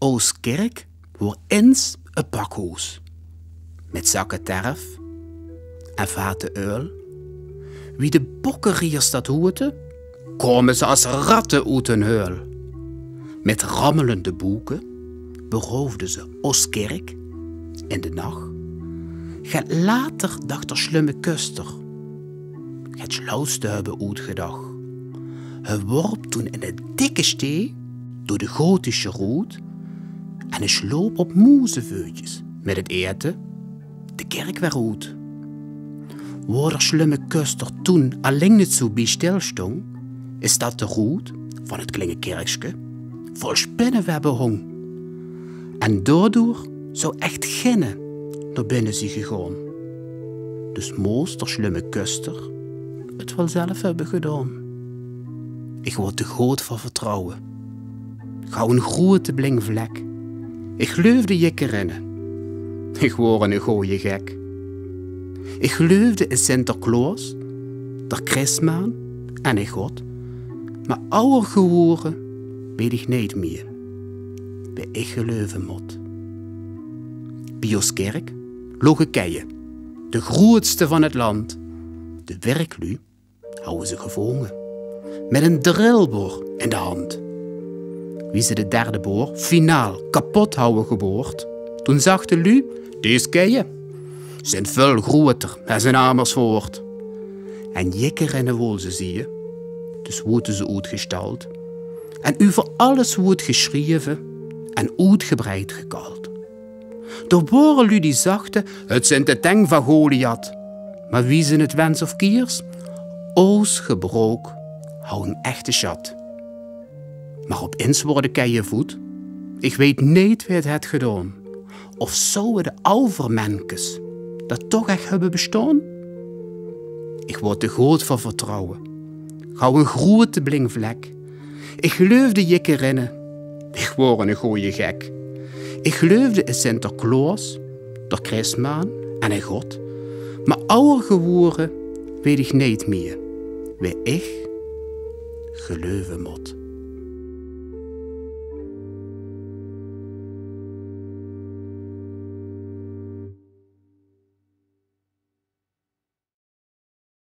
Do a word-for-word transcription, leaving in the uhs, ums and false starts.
Oostkerk wordt eens een pakhuis. Met zakken terf en vaten uil. Wie de bokkeriers dat hoeten, komen ze als ratten uit hun huil. Met rammelende boeken beroofden ze Oostkerk in de nacht. Gaat later dacht er slimme kuster. Het slauwste hebben uitgedacht. Hij worp toen in een dikke stee door de gotische roet en hij sloop op moezeveutjes met het eten de kerk weer uit. Waar de slimme kuster toen alleen niet zo bij stilstond, is dat de roet van het kleine kerkje vol spinnenwebben hong. En daardoor zou echt ginnen naar binnen zijn gegaan. Dus moest de slimme kuster het wel zelf hebben gedaan. Ik word te groot van vertrouwen. Gauw een grote blinkvlek. Ik geloofde je erin. Ik word een gooie gek. Ik geloofde in Sinterklaas, de Christmaan en in God. Maar ouder geworden weet ik niet meer. Bij ik geloven moet. Bij Oostkerk logen keien, de grootste van het land. De werklui houden ze gevangen, met een drillboor in de hand. Wie ze de derde boor finaal kapot houden geboord, toen zag de lui, deze keien zijn veel groter dan zijn Amersfoort. En jikker in de wol ze zie je, dus worden ze uitgestald. En over alles wordt geschreven en uitgebreid gekald. Door boren lui die zachten, het zijn de teng van Goliath. Maar wie ze het wens of kiers, oos gebrook, hou een echte schat. Maar op eens worden keien voet. Ik weet niet wie het het gedaan. Of zouden de oudermenkes dat toch echt hebben bestaan? Ik word te groot van vertrouwen. Gauw een grote blinkvlek. Ik geloofde je erin. Ik word een gooie gek. Ik geloofde in Sinterklaas, de Christmaan en in God. Maar ouder geworden weet ik niet meer wie ik geloven moet.